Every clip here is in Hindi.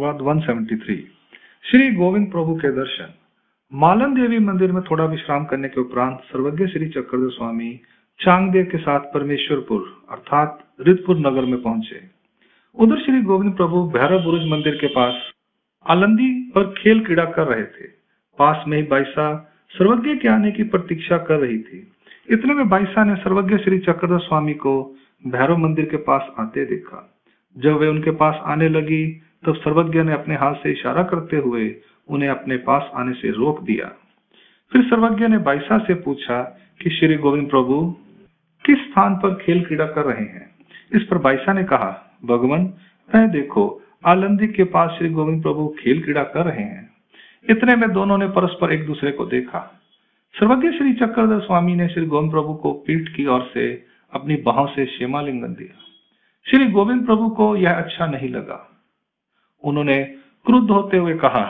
पूर्वार्ध 173। श्री गोविंद प्रभु के दर्शन। मालन देवी मंदिर में थोड़ा विश्राम करने के उपरांत सर्वज्ञ श्री चक्रधर स्वामी चांगदेव के साथ परमेश्वरपुर अर्थात रितपुर नगर में पहुंचे। उधर श्री गोविंद प्रभु भैरव बुरुज मंदिर के पास आलंदी पर खेल क्रीड़ा कर रहे थे। पास में ही बाईसा सर्वज्ञ के आने की प्रतीक्षा कर रही थी। इतने में बाईसा ने सर्वज्ञ श्री चक्रधर स्वामी को भैरव मंदिर के पास आते देखा। जब वे उनके पास आने लगी तब सर्वज्ञ ने अपने हाथ से इशारा करते हुए उन्हें अपने पास आने से रोक दिया। फिर सर्वज्ञ ने बाईसा से पूछा कि श्री गोविंद प्रभु किस स्थान पर खेल क्रीड़ा कर रहे हैं। इस पर बाईसा ने कहा, भगवान मैं देखो आलंदी के पास श्री गोविंद प्रभु खेल क्रीड़ा कर रहे हैं। इतने में दोनों ने परस्पर एक दूसरे को देखा। सर्वज्ञ श्री चक्रधर स्वामी ने श्री गोविंद प्रभु को पीठ की ओर से अपनी बाहों से क्षेमालिंगन दिया। श्री गोविंद प्रभु को यह अच्छा नहीं लगा। उन्होंने क्रुद्ध होते हुए कहा,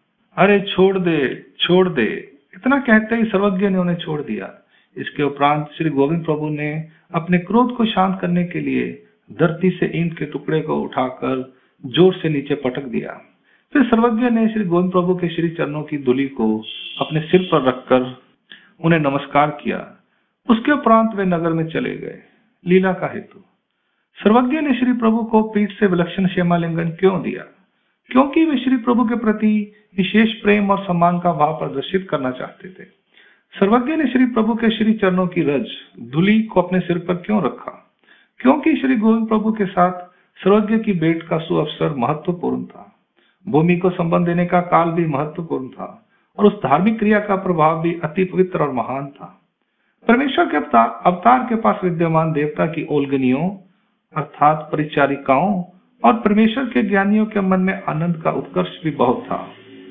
अरे छोड़ दे। इतना कहते ही सर्वज्ञ ने उन्हें छोड़ दिया। इसके उपरांत श्री गोविंद प्रभु ने अपने क्रोध को शांत करने के लिए धरती से ईंट के टुकड़े को उठाकर जोर से नीचे पटक दिया। फिर सर्वज्ञ ने श्री गोविंद प्रभु के श्री चरणों की धूलि को अपने सिर पर रखकर उन्हें नमस्कार किया। उसके उपरांत वे नगर में चले गए। लीला का हेतु। सर्वज्ञ ने श्री प्रभु को पीठ से विलक्षण क्षेमालिंगन क्यों दिया? क्योंकि वे श्री प्रभु के प्रति विशेष प्रेम और सम्मान का भाव प्रदर्शित करना चाहते थे। सर्वज्ञ ने श्री प्रभु के श्री चरणों की रज धूलि को अपने सिर पर क्यों रखा? क्योंकि श्री गोविंद प्रभु के साथ सर्वज्ञ की भेंट का सुअवसर महत्वपूर्ण था। भूमि को संबंध देने का काल भी महत्वपूर्ण था और उस धार्मिक क्रिया का प्रभाव भी अति पवित्र और महान था। परमेश्वर के अवतार के पास विद्यमान देवता की ओल्गनियों अर्थात परिचारिकाओं और परमेश्वर के ज्ञानियों के मन में आनंद का उत्कर्ष भी बहुत था।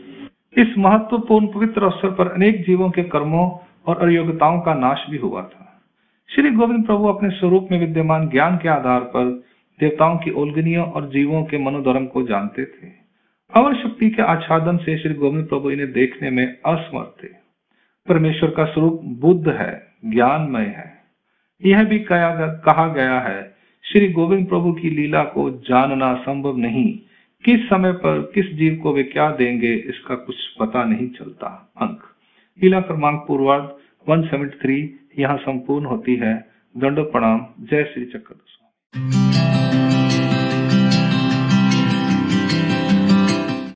इस महत्वपूर्ण पवित्र अवसर पर अनेक जीवों के कर्मों और अयोग्यताओं का नाश भी हुआ था। श्री गोविंद प्रभु अपने स्वरूप में विद्यमान ज्ञान के आधार पर देवताओं की ओल्गनियों और जीवों के मनोधर्म को जानते थे। अवर शक्ति के आच्छादन से श्री गोविंद प्रभु इन्हें देखने में असमर्थ थे। परमेश्वर का स्वरूप बुद्ध है, ज्ञानमय है। यह भी कहा गया है, श्री गोविंद प्रभु की लीला को जानना संभव नहीं। किस समय पर किस जीव को वे क्या देंगे इसका कुछ पता नहीं चलता। अंक लीला क्रमांक पूर्वार्ध 173 यहाँ संपूर्ण होती है। दंडोत प्रणाम। जय श्री चक्रधर स्वामी।